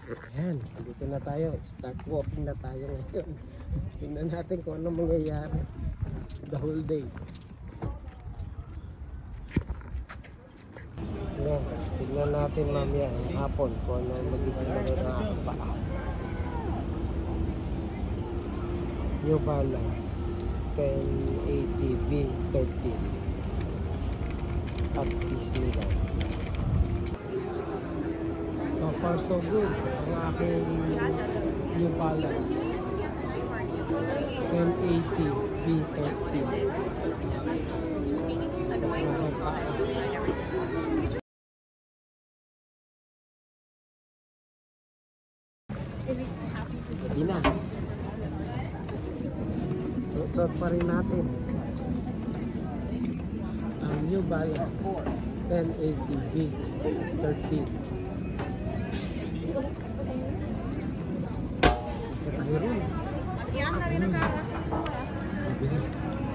Ayan, dito na tayo. Start walking na tayo ngayon. Tingnan natin kung ano mangyayari the whole day. Ayan, tingnan natin mamaya ang hapon kung ano magiging mga na aking paa. New Balance 1080 V13 at Disneyland. So far so good ang aking New Balance 1080 V13. Gabi na. Suot pa rin natin ang New Balance 1080 V13. Ito tayo rin. Gabi na.